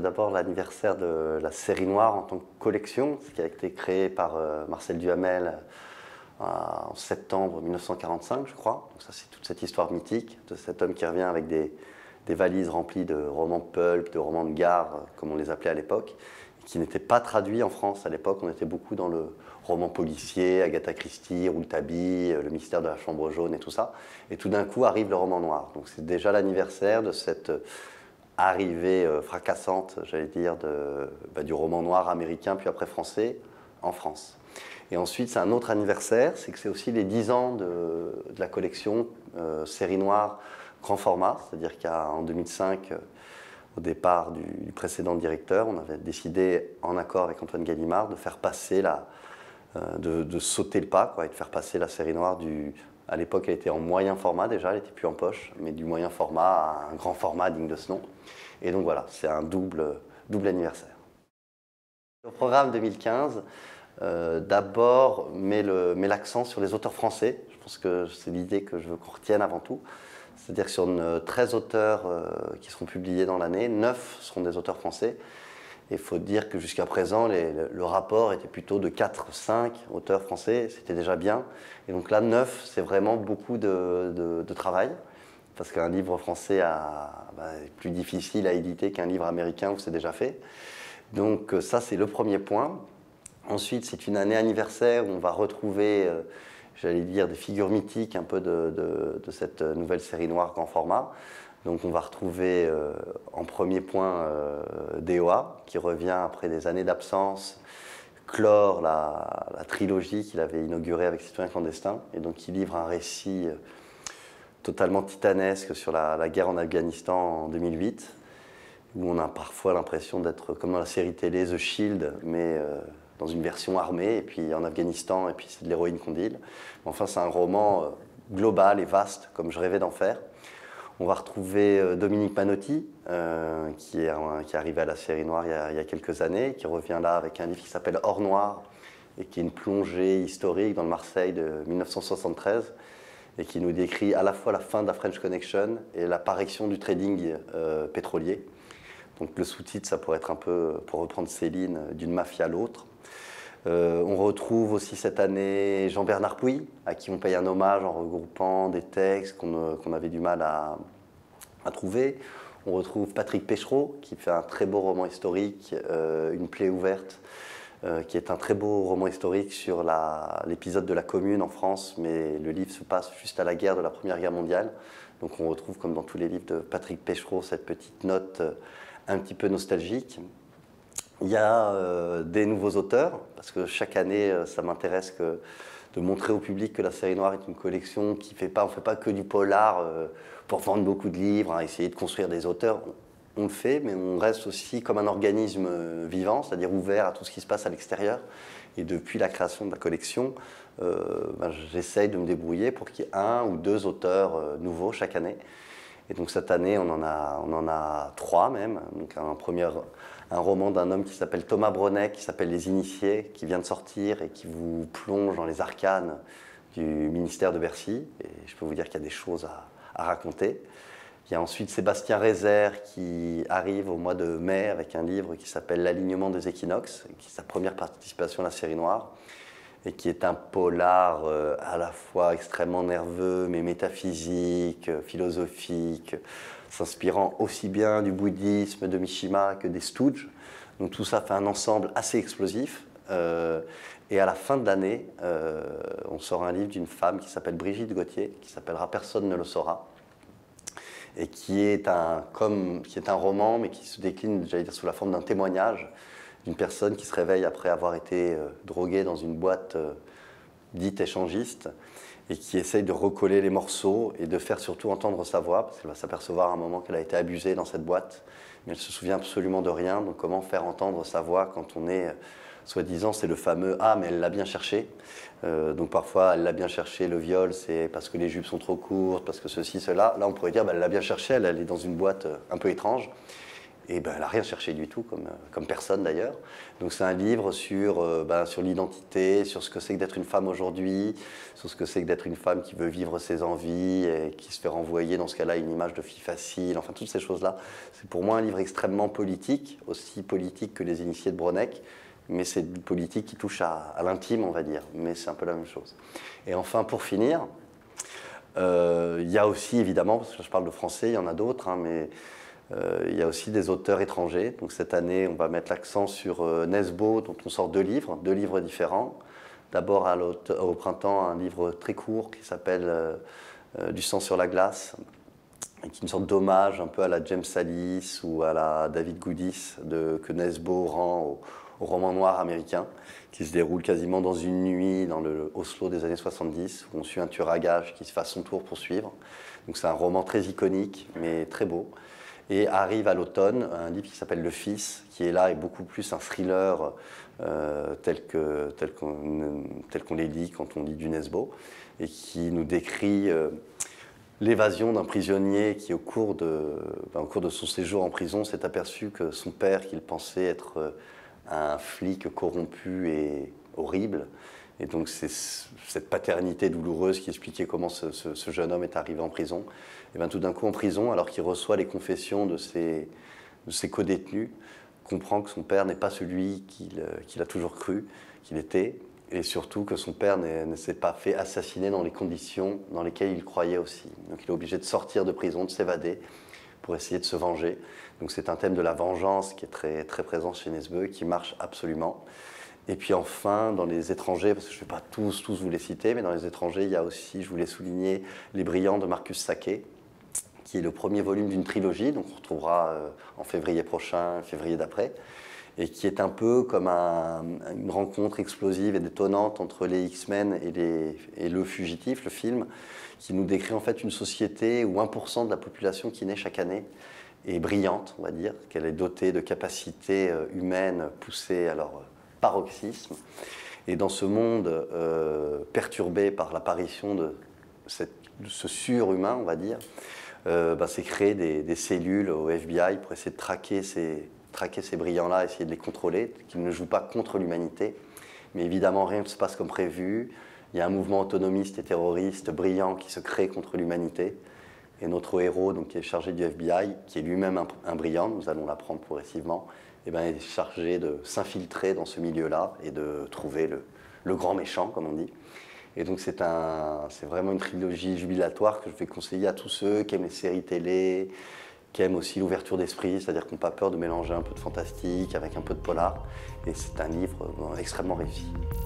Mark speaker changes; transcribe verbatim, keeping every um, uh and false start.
Speaker 1: c'est d'abord l'anniversaire de la série noire en tant que collection, ce qui a été créé par euh, Marcel Duhamel euh, en septembre mille neuf cent quarante-cinq, je crois. Donc ça, c'est toute cette histoire mythique de cet homme qui revient avec des, des valises remplies de romans pulp, de romans de gare, comme on les appelait à l'époque, qui n'étaient pas traduits en France. À l'époque, on était beaucoup dans le roman policier, Agatha Christie, Rouletabille, Le mystère de la chambre jaune et tout ça. Et tout d'un coup arrive le roman noir. Donc c'est déjà l'anniversaire de cette arrivée euh, fracassante, j'allais dire, de, bah, du roman noir américain, puis après français, en France. Et ensuite, c'est un autre anniversaire, c'est que c'est aussi les dix ans de, de la collection euh, série noire grand format, c'est-à-dire qu'en deux mille cinq, euh, au départ du, du précédent directeur, on avait décidé, en accord avec Antoine Gallimard, de faire passer la, euh, de, de sauter le pas, quoi, et de faire passer la série noire du... À l'époque, elle était en moyen format déjà, elle n'était plus en poche, mais du moyen format à un grand format digne de ce nom. Et donc voilà, c'est un double, double anniversaire. Le programme deux mille quinze, euh, d'abord, met l'accent sur les auteurs français. Je pense que c'est l'idée que je veux qu'on retienne avant tout. C'est-à-dire que sur une, treize auteurs euh, qui seront publiés dans l'année, neuf seront des auteurs français. Et il faut dire que jusqu'à présent, les, le, le rapport était plutôt de quatre cinq auteurs français, c'était déjà bien. Et donc là, neuf, c'est vraiment beaucoup de, de, de travail, parce qu'un livre français a, bah, est plus difficile à éditer qu'un livre américain où c'est déjà fait. Donc ça, c'est le premier point. Ensuite, c'est une année anniversaire où on va retrouver, euh, j'allais dire, des figures mythiques un peu de, de, de cette nouvelle série noire grand format. Donc on va retrouver euh, en premier point euh, D O A, qui revient après des années d'absence, clore la, la trilogie qu'il avait inaugurée avec Citoyens clandestins, et donc qui livre un récit euh, totalement titanesque sur la, la guerre en Afghanistan en deux mille huit, où on a parfois l'impression d'être comme dans la série télé The Shield, mais euh, dans une version armée, et puis en Afghanistan, et puis c'est de l'héroïne qu'on deal. Enfin, c'est un roman euh, global et vaste, comme je rêvais d'en faire. On va retrouver Dominique Panotti, euh, qui, est, qui est arrivé à la série noire il y, a, il y a quelques années, qui revient là avec un livre qui s'appelle Hors Noir, et qui est une plongée historique dans le Marseille de mille neuf cent soixante-treize, et qui nous décrit à la fois la fin de la French Connection et l'apparition du trading euh, pétrolier. Donc le sous-titre, ça pourrait être un peu, pour reprendre Céline, d'une mafia à l'autre. Euh, on retrouve aussi cette année Jean-Bernard Pouy, à qui on paye un hommage en regroupant des textes qu'on qu'on avait du mal à, à trouver. On retrouve Patrick Péchereau, qui fait un très beau roman historique, euh, Une plaie ouverte, euh, qui est un très beau roman historique sur l'épisode de la Commune en France, mais le livre se passe juste à la guerre de la Première Guerre mondiale. Donc on retrouve, comme dans tous les livres de Patrick Péchereau, cette petite note euh, un petit peu nostalgique. Il y a euh, des nouveaux auteurs, parce que chaque année, euh, ça m'intéresse que, de montrer au public que la série noire est une collection qui fait pas, on ne fait pas que du polar euh, pour vendre beaucoup de livres, hein, essayer de construire des auteurs. On, on le fait, mais on reste aussi comme un organisme euh, vivant, c'est-à-dire ouvert à tout ce qui se passe à l'extérieur. Et depuis la création de la collection, euh, ben, j'essaye de me débrouiller pour qu'il y ait un ou deux auteurs euh, nouveaux chaque année. Et donc cette année, on en a, on en a trois même. Donc un, premier, un roman d'un homme qui s'appelle Thomas Brunet, qui s'appelle Les Initiés, qui vient de sortir et qui vous plonge dans les arcanes du ministère de Bercy. Et je peux vous dire qu'il y a des choses à, à raconter. Il y a ensuite Sébastien Rézère qui arrive au mois de mai avec un livre qui s'appelle L'alignement des équinoxes, qui est sa première participation à la série noire, et qui est un polar euh, à la fois extrêmement nerveux, mais métaphysique, euh, philosophique, s'inspirant aussi bien du bouddhisme de Mishima que des Stooges. Donc tout ça fait un ensemble assez explosif. Euh, et à la fin de l'année, euh, on sort un livre d'une femme qui s'appelle Brigitte Gauthier, qui s'appellera Personne ne le saura, et qui est un, comme, qui est un roman, mais qui se décline, j'allais dire, sous la forme d'un témoignage d'une personne qui se réveille après avoir été euh, droguée dans une boîte euh, dite échangiste et qui essaye de recoller les morceaux et de faire surtout entendre sa voix, parce qu'elle va s'apercevoir à un moment qu'elle a été abusée dans cette boîte, mais elle ne se souvient absolument de rien. Donc comment faire entendre sa voix quand on est, euh, soi-disant, c'est le fameux « Ah, mais elle l'a bien cherché euh, ». Donc parfois, elle l'a bien cherché, le viol, c'est parce que les jupes sont trop courtes, parce que ceci, cela. Là, on pourrait dire bah, « Elle l'a bien cherché, elle, elle est dans une boîte euh, un peu étrange ». Et ben, elle n'a rien cherché du tout, comme, comme personne d'ailleurs. Donc c'est un livre sur, euh, ben, sur l'identité, sur ce que c'est que d'être une femme aujourd'hui, sur ce que c'est que d'être une femme qui veut vivre ses envies et qui se fait renvoyer dans ce cas-là une image de fille facile, enfin toutes ces choses-là. C'est pour moi un livre extrêmement politique, aussi politique que Les Initiés de Broneck, mais c'est une politique qui touche à, à l'intime, on va dire, mais c'est un peu la même chose. Et enfin, pour finir, euh, il y a aussi évidemment, parce que je parle de français, il y en a d'autres, hein, mais Euh, il y a aussi des auteurs étrangers. Donc cette année, on va mettre l'accent sur euh, Nesbo, dont on sort deux livres, deux livres différents. D'abord au printemps, un livre très court qui s'appelle euh, euh, Du sang sur la glace, et qui est une sorte d'hommage un peu à la James Sallis ou à la David Goodis de, que Nesbo rend au, au roman noir américain, qui se déroule quasiment dans une nuit dans le Oslo des années soixante-dix, où on suit un tueur à gages qui se fait à son tour poursuivre. Donc c'est un roman très iconique, mais très beau. Et arrive à l'automne un livre qui s'appelle Le Fils, qui est là et beaucoup plus un thriller euh, tel que, tel qu'on, tel qu'on les lit quand on lit du Nesbo, et qui nous décrit euh, l'évasion d'un prisonnier qui, au cours, de, ben, au cours de son séjour en prison, s'est aperçu que son père, qu'il pensait être un flic corrompu et horrible, et donc c'est cette paternité douloureuse qui expliquait comment ce, ce, ce jeune homme est arrivé en prison. Et bien tout d'un coup en prison, alors qu'il reçoit les confessions de ses, de ses co-détenus, comprend que son père n'est pas celui qu'il qu'il a toujours cru qu'il était, et surtout que son père ne s'est pas fait assassiner dans les conditions dans lesquelles il croyait aussi. Donc il est obligé de sortir de prison, de s'évader, pour essayer de se venger. Donc c'est un thème de la vengeance qui est très, très présent chez Nesbo et qui marche absolument. Et puis enfin, dans les étrangers, parce que je ne vais pas tous, tous vous les citer, mais dans les étrangers, il y a aussi, je voulais souligner, Les Brillants de Marcus Sacquet, qui est le premier volume d'une trilogie, donc on retrouvera euh, en février prochain, février d'après, et qui est un peu comme un, une rencontre explosive et détonnante entre les X-Men et, les, et Le Fugitif, le film, qui nous décrit en fait une société où un pour cent de la population qui naît chaque année est brillante, on va dire, qu'elle est dotée de capacités euh, humaines poussées à leur paroxysme. Et dans ce monde euh, perturbé par l'apparition de, cette, de ce surhumain, on va dire, euh, bah, c'est créer des, des cellules au F B I pour essayer de traquer ces, traquer ces brillants-là, essayer de les contrôler, qu'ils ne jouent pas contre l'humanité. Mais évidemment, rien ne se passe comme prévu. Il y a un mouvement autonomiste et terroriste brillant qui se crée contre l'humanité. Et notre héros, donc, qui est chargé du F B I, qui est lui-même un, un brillant, nous allons l'apprendre progressivement, eh ben, est chargé de s'infiltrer dans ce milieu-là et de trouver le, le grand méchant, comme on dit. Et donc c'est un, c'est vraiment une trilogie jubilatoire que je vais conseiller à tous ceux qui aiment les séries télé, qui aiment aussi l'ouverture d'esprit, c'est-à-dire qui n'ont pas peur de mélanger un peu de fantastique avec un peu de polar. Et c'est un livre extrêmement réussi.